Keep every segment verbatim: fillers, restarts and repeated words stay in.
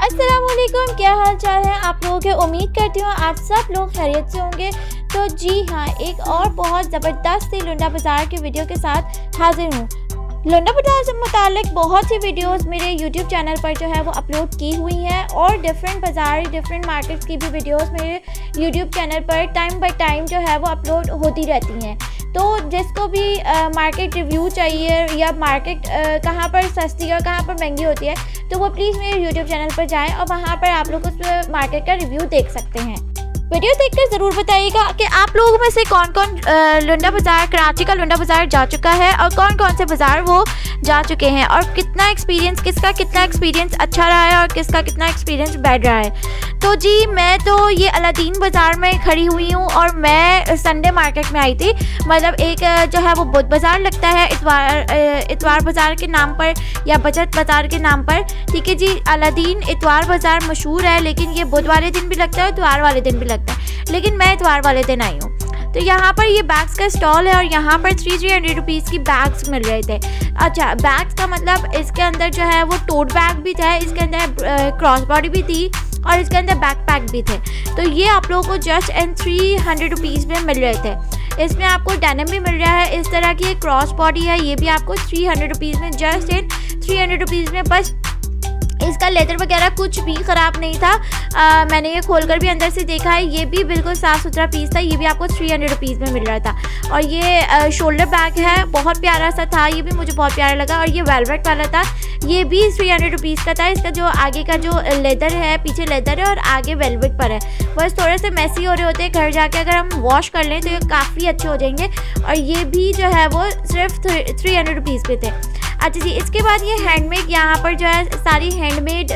अस्सलामुअलैकुम, क्या हाल चाल है आप लोगों के। उम्मीद करती हूँ आप सब लोग खैरियत से होंगे। तो जी हाँ, एक और बहुत ज़बरदस्त सी लुंडा बाज़ार की वीडियो के साथ हाजिर हूँ। लुंडा बाज़ार से मुतालिक बहुत सी वीडियोस मेरे यूट्यूब चैनल पर जो है वो अपलोड की हुई हैं और डिफरेंट बाज़ार डिफरेंट मार्केट्स की भी वीडियोस मेरे यूट्यूब चैनल पर टाइम बाय टाइम जो है वो अपलोड होती रहती हैं। तो जिसको भी मार्केट रिव्यू चाहिए या मार्केट कहाँ पर सस्ती और कहाँ पर महंगी होती है, तो वो प्लीज़ मेरे यूट्यूब चैनल पर जाएं और वहाँ पर आप लोग उस मार्केट का रिव्यू देख सकते हैं। वीडियो देखकर ज़रूर बताइएगा कि आप लोगों में से कौन कौन लुंडा बाज़ार, कराची का लुंडा बाज़ार जा चुका है और कौन कौन से बाज़ार वो जा चुके हैं और कितना एक्सपीरियंस, किसका कितना एक्सपीरियंस अच्छा रहा है और किसका कितना एक्सपीरियंस बैड रहा है। तो जी मैं तो ये अलादीन बाज़ार में खड़ी हुई हूँ और मैं संडे मार्केट में आई थी। मतलब एक जो है वो बुध बाज़ार लगता है इतवार इतवार बाज़ार के नाम पर या बचत बाज़ार के नाम पर, ठीक है जी। अलादीन इतवार बाज़ार मशहूर है, लेकिन ये बुध वाले दिन भी लगता है, इतवार वाले दिन भी लगता है, लेकिन मैं इतवार वाले दिन आई हूँ। तो यहाँ पर ये बैग्स का स्टॉल है और यहाँ पर थ्री थ्री हंड्रेड रुपीज़ की बैग्स मिल रहे थे। अच्छा, बैग्स का मतलब इसके अंदर जो है वो टोट बैग भी था, इसके अंदर क्रॉस बॉडी भी थी और इसके अंदर बैकपैक भी थे। तो ये आप लोगों को just and three hundred rupees में मिल रहे थे। इसमें आपको डेनिम भी मिल रहा है, इस तरह की एक क्रॉस बॉडी है, ये भी आपको थ्री हंड्रेड रुपीज़ में just and three hundred rupees में। बस इसका लेदर वगैरह कुछ भी ख़राब नहीं था। आ, मैंने ये खोलकर भी अंदर से देखा है, ये भी बिल्कुल साफ़ सुथरा पीस था। ये भी आपको थ्री हंड्रेड रुपीज़ में मिल रहा था। और ये आ, शोल्डर बैग है, बहुत प्यारा सा था, ये भी मुझे बहुत प्यारा लगा। और ये वेलवेट वाला था, ये भी थ्री हंड्रेड रुपीज़ का था। इसका जो आगे का जो लेदर है, पीछे लेदर है और आगे वेलवेट पर है। बस थोड़े से मैसी हो रहे होते हैं, घर जाके अगर हम वॉश कर लें तो ये काफ़ी अच्छे हो जाएंगे। और ये भी जो है वो सिर्फ थ्री हंड्रेड रुपीज़ पे थे। अच्छा जी, इसके बाद ये हैंडमेड, यहाँ पर जो है सारी हैंडमेड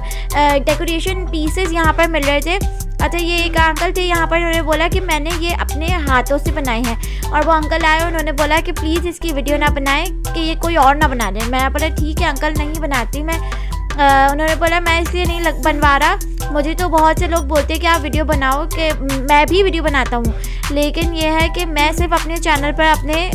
डेकोरेशन पीसेस यहाँ पर मिल रहे थे। अच्छा, ये एक अंकल थे यहाँ पर, उन्होंने बोला कि मैंने ये अपने हाथों से बनाए हैं। और वो अंकल आए, उन्होंने बोला कि प्लीज़ इसकी वीडियो ना बनाएं, कि ये कोई और ना बना दे। मैं बोला ठीक है अंकल, नहीं बनाती मैं। आ, उन्होंने बोला मैं इसलिए नहीं लग बनवा रहा, मुझे तो बहुत से लोग बोलते हैं कि आप वीडियो बनाओ, कि मैं भी वीडियो बनाता हूँ, लेकिन ये है कि मैं सिर्फ अपने चैनल पर अपने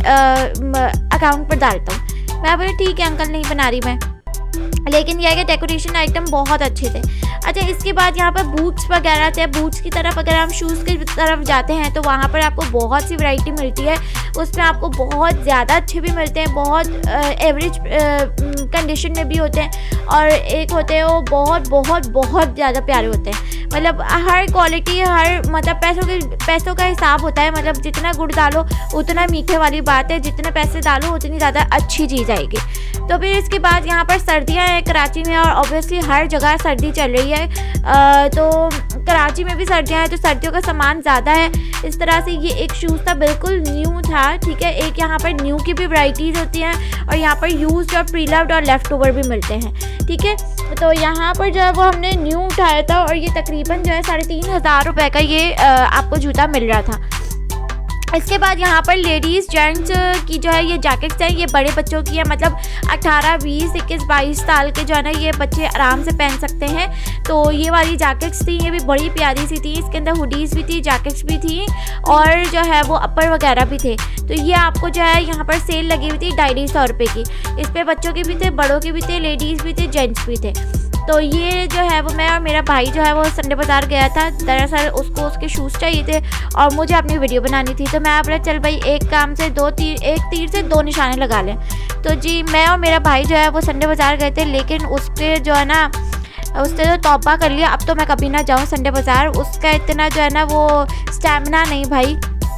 अकाउंट पर डालता हूँ। मैं बोला ठीक है अंकल, नहीं बना रही मैं, लेकिन यह है कि डेकोरेशन आइटम बहुत अच्छे थे। अच्छा, इसके बाद यहाँ पर बूट्स वगैरह थे। बूट्स की तरफ अगर हम शूज़ की तरफ जाते हैं तो वहाँ पर आपको बहुत सी वैरायटी मिलती है। उसमें आपको बहुत ज़्यादा अच्छे भी मिलते हैं, बहुत एवरेज कंडीशन में भी होते हैं, और एक होते हैं वो बहुत बहुत बहुत ज़्यादा प्यारे होते हैं। मतलब हर क्वालिटी, हर मतलब पैसों के पैसों का हिसाब होता है। मतलब जितना गुड़ डालो उतना मीठे वाली बात है, जितने पैसे डालो उतनी ज़्यादा अच्छी चीज़ आएगी। तो फिर इसके बाद यहाँ पर सर्दियाँ हैं कराची में, और ऑब्वियसली हर जगह सर्दी चल रही है। आ, तो कराची में भी सर्दियाँ हैं, तो सर्दियों का सामान ज़्यादा है। इस तरह से ये एक शूज़ था, बिल्कुल न्यू था, ठीक है। एक यहाँ पर न्यू की भी वैराइटीज़ होती हैं और यहाँ पर यूज्ड और प्री लव्ड और लेफ़्ट ओवर भी मिलते हैं, ठीक है। तो यहाँ पर जो है वो हमने न्यू उठाया था और ये तकरीबन जो है साढ़े तीन हज़ार रुपये का ये आ, आपको जूता मिल रहा था। इसके बाद यहाँ पर लेडीज़ जेंट्स की जो है ये जैकेट्स हैं, ये बड़े बच्चों की है। मतलब अठारह, बीस, इक्कीस, बाईस साल के जो है ना ये बच्चे आराम से पहन सकते हैं। तो ये वाली जैकेट्स थी, ये भी बड़ी प्यारी सी थी। इसके अंदर हुडीज़ भी थी, जैकेट्स भी थी और जो है वो अपर वगैरह भी थे। तो ये आपको जो है यहाँ पर सेल लगी हुई थी ढाई सौ रुपये की। इस पर बच्चों के भी थे, बड़ों के भी थे, लेडीज़ भी थे, जेंट्स भी थे। तो ये जो है वो मैं और मेरा भाई जो है वो संडे बाज़ार गया था। दरअसल उसको उसके शूज़ चाहिए थे और मुझे अपनी वीडियो बनानी थी। तो मैं बोला चल भाई, एक काम से दो तीर, एक तीर से दो निशाने लगा लें। तो जी मैं और मेरा भाई जो है वो संडे बाज़ार गए थे, लेकिन उस पर जो है ना उसने तो तौबा कर लिया, अब तो मैं कभी ना जाऊँ संडे बाज़ार। उसका इतना जो है ना वो स्टैमिना नहीं भाई,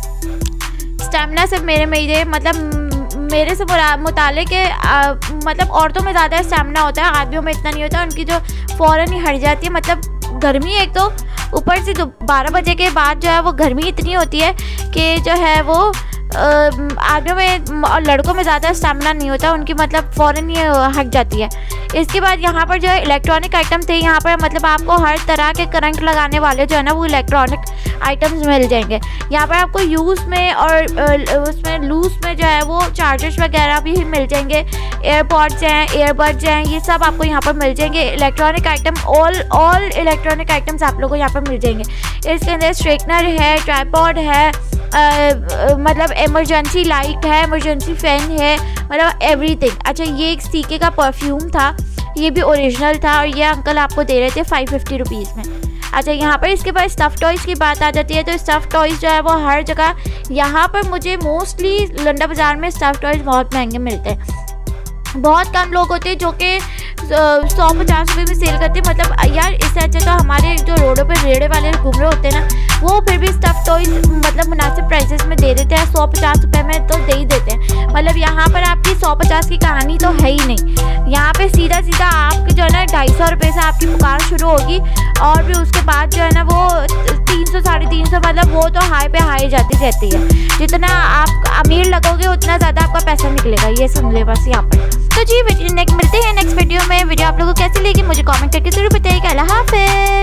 स्टैमिना सिर्फ मेरे में ही है। मतलब मेरे से मुतालिक है, मतलब औरतों में ज़्यादा स्टैमिना होता है, आदमियों में इतना नहीं होता। उनकी जो फ़ौरन ही हट जाती है। मतलब गर्मी एक तो ऊपर से बारह बजे के बाद जो है वो गर्मी इतनी होती है कि जो है वो आदमियों में और लड़कों में ज़्यादा स्टैमिना नहीं होता, उनकी मतलब फ़ौरन ही हट जाती है। इसके बाद यहाँ पर जो है इलेक्ट्रॉनिक आइटम थे। यहाँ पर मतलब आपको हर तरह के करंट लगाने वाले जो है ना वो इलेक्ट्रॉनिक आइटम्स मिल जाएंगे। यहाँ पर आपको यूज़ में और उसमें लूज़ में जो है वो चार्जर्स वगैरह भी मिल जाएंगे, एयरपॉड्स हैं, एयरबड्स हैं, ये सब आपको यहाँ पर मिल जाएंगे। Electronic item, all all electronic items आप लोगों को यहाँ पर मिल जाएंगे। इसके अंदर स्ट्रेटनर है, ट्राइपॉड है, आ, मतलब इमरजेंसी लाइट है, इमरजेंसी फ़ैन है, मतलब एवरीथिंग। अच्छा ये एक सीके का परफ्यूम था, ये भी ओरिजिनल था और ये अंकल आपको दे रहे थे फाइव फिफ्टी रुपीज़ में। अच्छा यहाँ पर इसके बाद स्टफ़ टॉयज़ की बात आ जाती है, तो स्टफ़ टॉयज़ जो है वो हर जगह, यहाँ पर मुझे मोस्टली लंडा बाज़ार में स्टफ़ टॉयज़ बहुत महंगे मिलते हैं। बहुत कम लोग होते हैं जो कि सौ पचास रुपये में सेल करते हैं। मतलब यार इससे अच्छा तो हमारे जो रोडों पे रेड़े वाले घूम रहे होते हैं ना, वो फिर भी स्टफ़ टॉयज़ मतलब मुनासिब प्राइसेस में दे देते हैं, सौ पचास रुपये में तो दे ही देते हैं। मतलब यहाँ पर आपकी सौ पचास की कहानी तो है ही नहीं, यहाँ पे सीधा सीधा आपके जो है ना ढाई सौ रुपये से आपकी पुकार शुरू होगी और फिर उसके बाद जो है ना वो तीन सौ साढ़े तीन सौ मतलब वो तो हाई पे हाई जाती रहती है। जितना आप अमीर लगोगे उतना ज़्यादा आपका पैसा निकलेगा, ये सुन ले बस यहाँ पर। तो जी नेक्स्ट मिलते हैं नेक्स्ट वीडियो में। वीडियो आप लोगों को कैसी लगी मुझे कमेंट करके ज़रूर बताइएगा। अल्लाह हाफ़िज़।